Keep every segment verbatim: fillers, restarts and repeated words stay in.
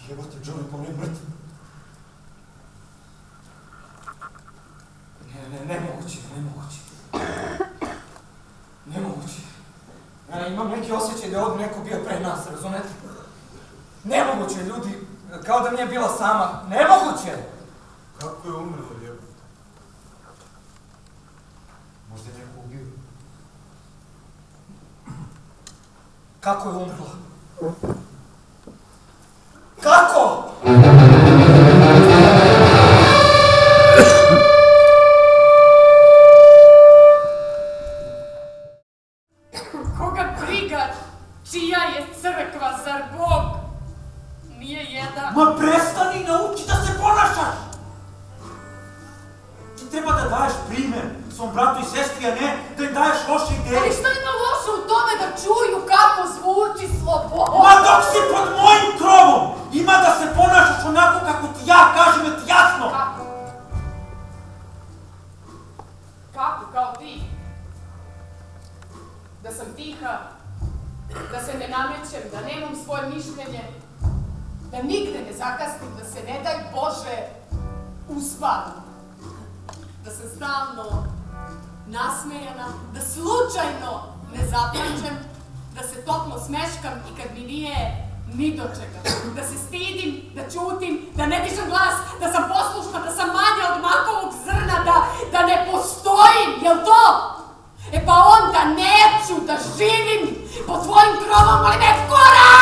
Jebote, Johnny, pa on je mrtav. Ne, ne, nemoguće, nemoguće. Nemoguće. Ja imam neki osjećaj da je ovdje neko bio pre nas, razumete? Nemoguće, ljudi, kao da nije bila sama. Nemoguće! Kako je umrla, jebote? Možda je neko ubio. Kako je umrla? Kako? Koga briga čija je crkva, zar Bog nije jedan? Ma prestani, nauči da se ponašaš! Ti treba da daješ primjer svom bratu i sestri, a ne da im daješ loše ideje. Ali što ima loše u tome da čuju kako zvuči sloboda? Ma dok si pod mojim krovom, ima da se ponašaš onako kako ti ja kažem, je ti jasno? Kako? Kako, kao ti? Da sam tiha, da se ne namećem, da nemam svoje mišljenje, da nigde ne zakasnim, da se ne daj Bože uspavam, da sam stalno nasmejana, da slučajno ne zaplačem, da se toplo smeškam i kad mi nije ni do čega, da se stidim, da ćutim, da ne dižem glas, da sam poslušna, da sam manja od makovog zrna, da, da ne postojim, jel to? E pa onda neću da živim pod tvojim krovom, ali me kura!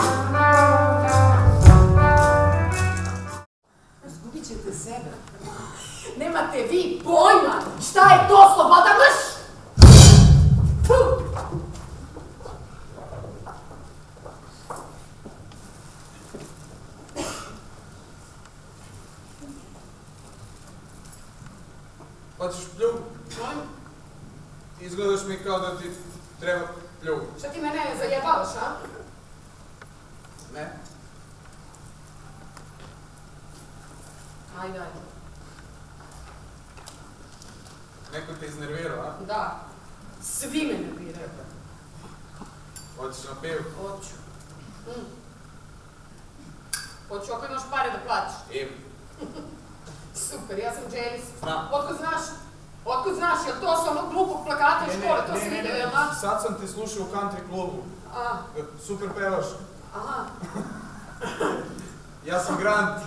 Zgubit ćete sebe. Nemate vi pojma šta je to sloboda, mrš! Puh! Hoćeš pljugu? Molim? Izgledaš mi kao da ti treba pljugu. Šta ti mene zajebavaš, a? Ne? Ajde, ajde. Neko te iznervirao, a? Da. Svi me nerviraju. Hoćeš na pivu? Hoću. Mm. Hoću, ako imaš pare da platiš. Im. Super, ja sam Janis. Znam. Otkud znaš? Otkud znaš, jel to s onog glupog plakata iz škole, to si vidio, jel da? Sad sam te slušao u country klubu. A, Super pevaš. aha. Ja sam Grant.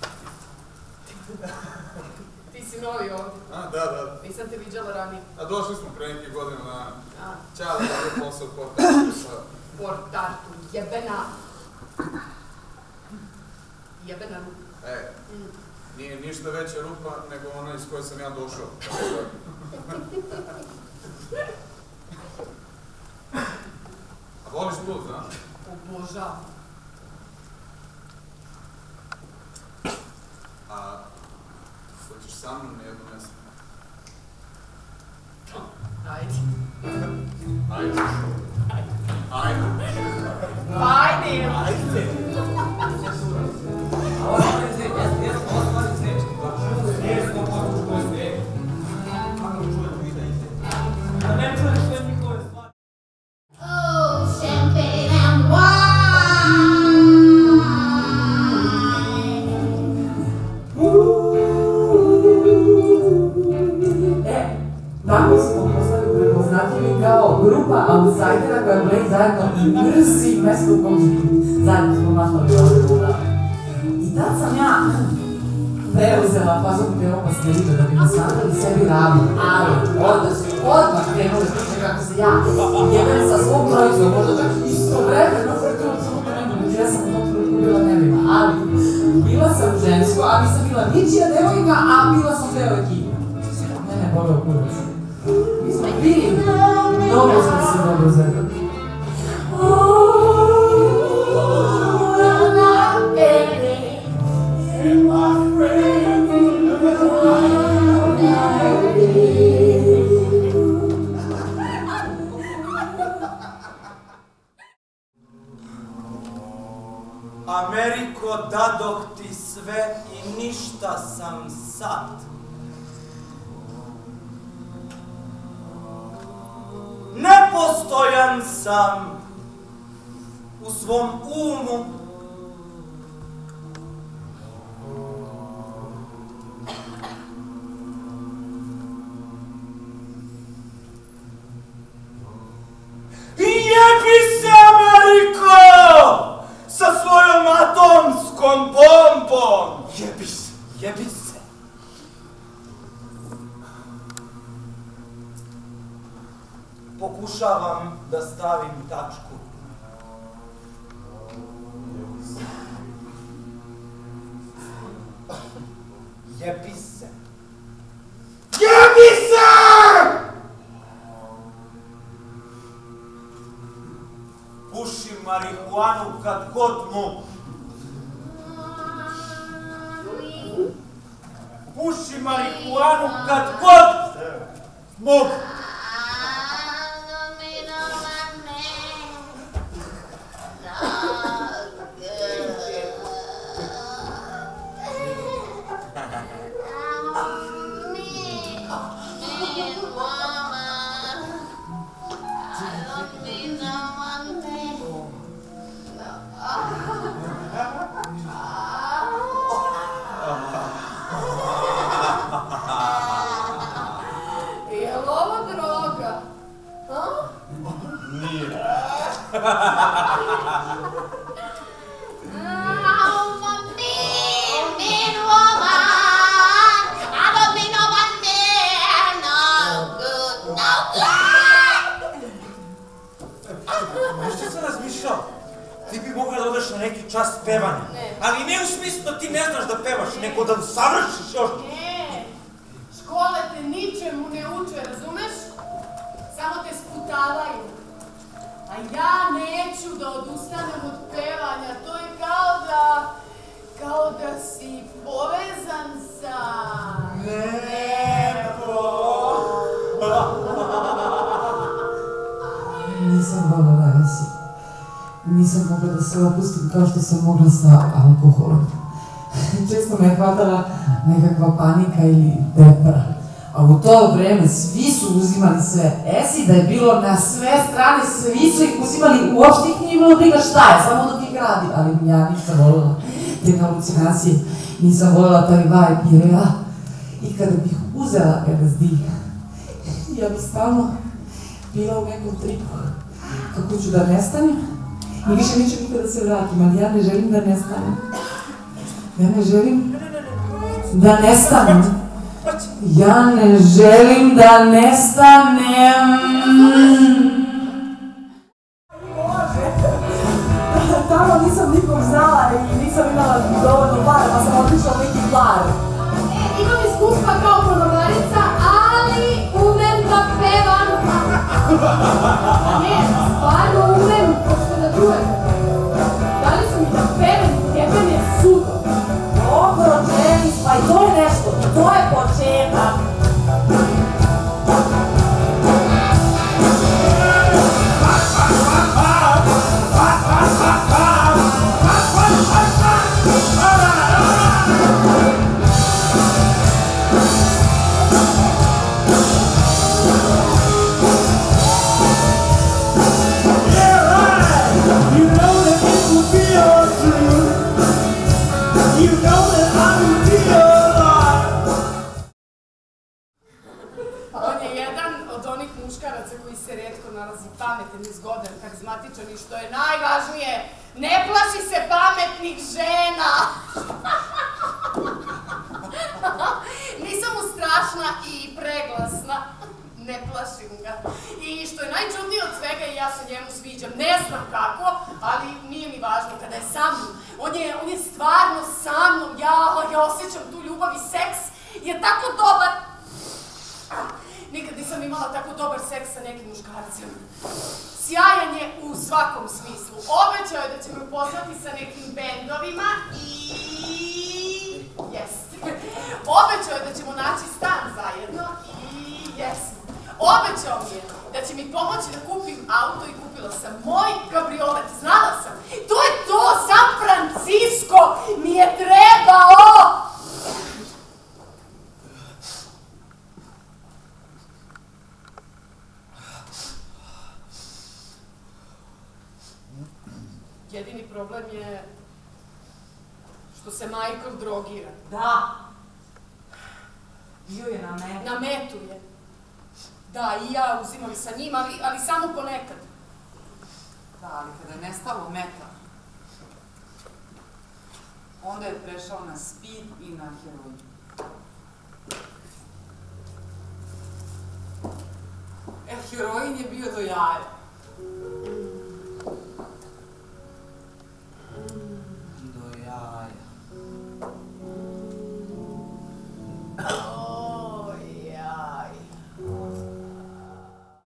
Ti si novi ovdje. A, da, da. Nisam te viđala ranije. A došli smo pre nekih godina na A, Ćale, da je posao od portača. Port Artur, jebena. Jebena rupa. E, Mm. nije ništa veća rupa nego ona iz koje sam ja došao. A voliš blues, a? Obožavam. A hoćeš sa mnom na jedno mjesto? Ajde. Ajde. Ajde. Ajde. Ajde. Oh, champagne and wine. E, tako smo postali prepoznatljivi kao grupa outsidera koja bleji zajedno i mrzi mesto u kom živi. Zajedno smo maštali ovdje voda. I tad sam ja preuzela fazom pjevom pastelita da bi nasadili sebi radu, ali onda su odmah krenuli slučaj kako se ja jebem sa svom trojicom, možda čak isto vremeno, to je apsolutno nemoguće, ja sam u tom trenutku bila nevina, ali bila sam žensko, a nisam bila ničija devojka, a bila sam deo ekipe. Mene boleo kurac. Mi smo bili, dobro smo se dobro zredali. Ameriko, dadoh ti sve i ništa sam sad. Nepostojan sam u svom umu pokušavam da stavim tačku. Jebi se. Jebi se! Pušim marihuanu kad god mogu. Pušim marihuanu kad god mogu. Ali ne u smislu da ti ne znaš da pevaš, nego da savršiš još. Ne, škole te ničemu ne uče, razumeš? Samo te sputavaju. A ja neću da odustanem od pevanja, to je kao da, kao da si povezan sa... Nebo! Nisam voljela Esi. Nisam mogla da se opustim kao što sam mogla sa alkoholom. Često me je hvatala nekakva panika ili depra. A u to vreme svi su uzimali sve. Esi da je bilo na sve strane, svi su ih uzimali, uopšte ih nije bilo briga šta je, samo da ti gradi. Ali ja nisam voljela te halucinacije, nisam voljela taj vibe, jer ja, i kada bih uzela L S D, ja bih stalno bila u nekom tripu. Kako ću da nestanem, i više neću nikada se vratim, ali ja ne želim da nestanem. Ja ne želim da nestanem. Ja ne želim da nestanem. Tamo nisam nikom znala i nisam imala dovoljno para, pa sam otišla u neki bar. E, imam iskustva kao konobarica, ali umem da pevam. Ne, stvarno umem, pošto da čujete. Dali su mi da pevam, jebem je sudo. Dobro, James, pa i to je nešto, to je početak. Pametan, izgodan, karizmatičan i što je najvažnije, ne plaši se pametnih žena. Nisam mu strašna i preglasna, ne plašim ga. I što je najčudnije od svega i ja se njemu sviđam, ne znam kako, ali nije mi važno kada je sa mnom. On je, on je stvarno sa mnom, ja, ja osjećam tu ljubav i seks je tako dobar. Nikad nisam imala tako dobar seks sa nekim muškarcem. Sjajan je u svakom smislu. Obećao je da će me upoznati sa nekim bendovima i... Jeste. Obećao je da ćemo naći stan zajedno i jesmo. Obećao mi je da će mi pomoći da kupim auto i kupila sam moj kabriolet. Znala sam. To je to! San Francisco mi je trebao! Jedini problem je što se Michael drogira. Da. Bio je na metu. Na metu je. Da, i ja uzimam sa njim, ali, ali samo ponekad. Da, ali kada je nestalo meta, onda je prešao na speed i na heroin. E, Heroin je bio do jaja.